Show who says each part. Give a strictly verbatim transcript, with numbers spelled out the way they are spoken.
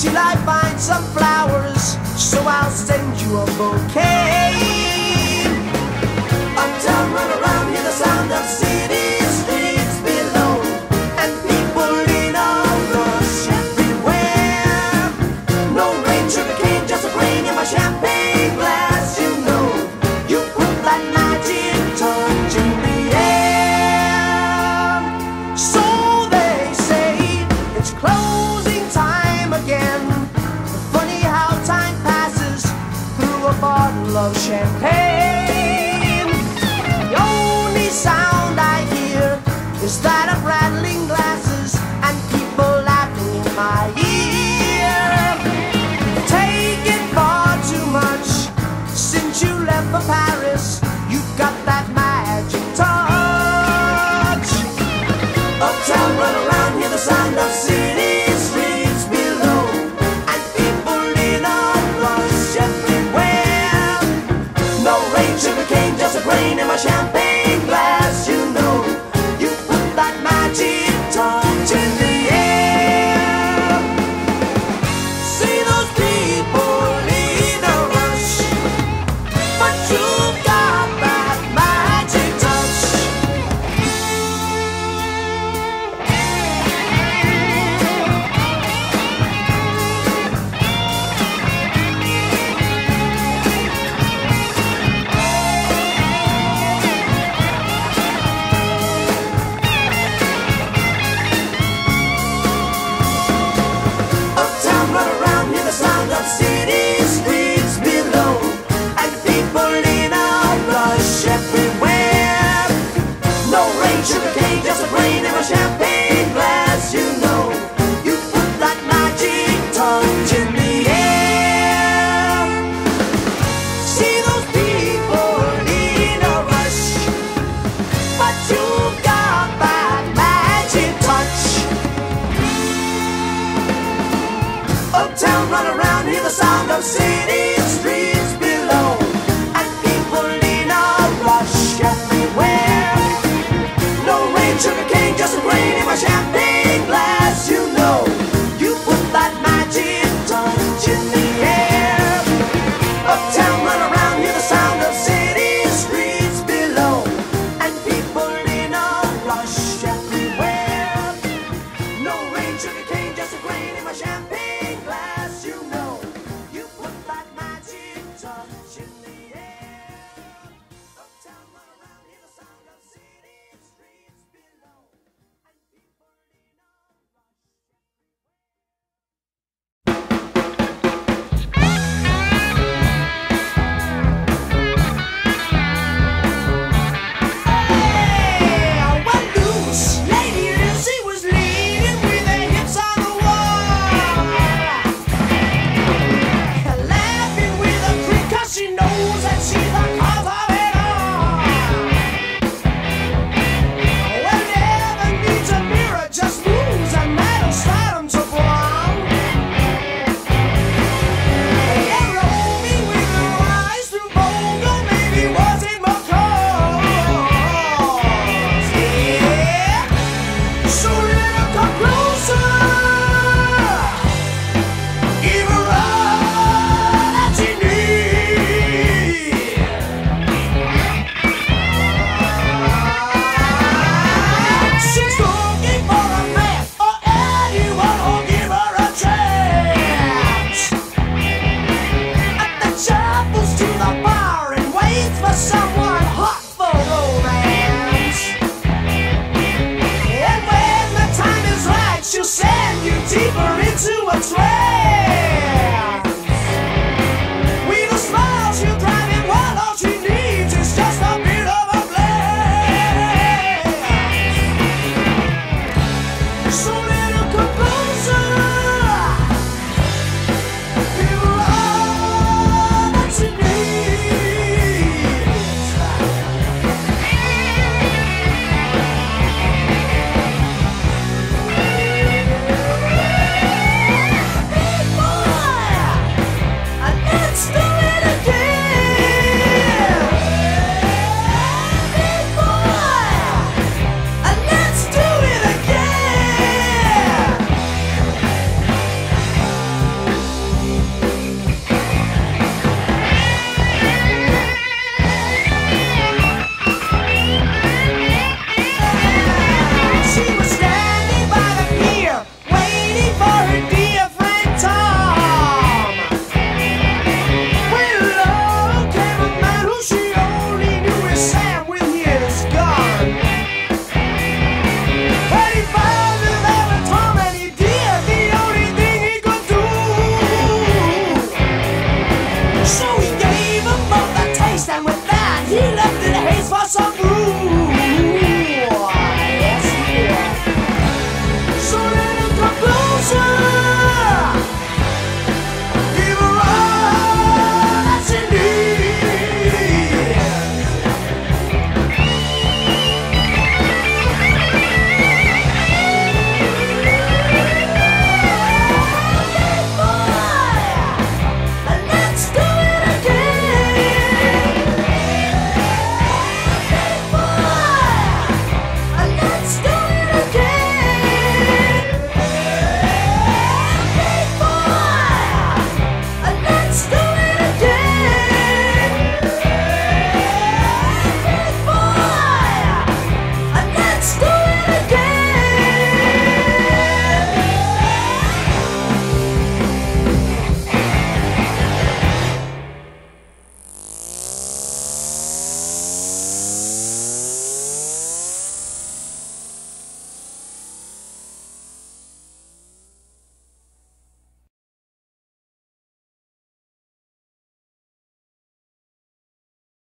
Speaker 1: till I find some flowers, so I'll send you a bouquet. Uptown, run around, hear the sound of city streets below, and people in a rush everywhere. No rain, sugar cane, just a grain in my champagne glass. You know, you put that magic touch in the air. So they say it's closing time again. Funny how time passes through a bottle of champagne. The only sound I hear is that of rattling glasses and people laughing in my ear. Take it far too much since you left for Paris. You've got that magic touch. Uptown, run around, hear the sound of city streets below, and people in a rush everywhere. No rain, sugar cane, just a grain in my champagne glass. You know, you put that magic touch in the air. See those people in a rush, but you've got that magic touch. Uptown, run around, hear the sound of city streets below, and people in a rush everywhere. No rain, sugar cane, just a grain in my champagne glass. You know, you put that magic touch in the air. See those people in a rush, but you got that magic touch. Uptown, run around, hear the sound of city streets below, and people in a rush everywhere. No rain, sugar cane, just a grain in my champagne glass. You know, you put that magic touch in the air. Uptown, run around, hear the sound of city streets below, and people in a rush everywhere. No rain, sugar cane.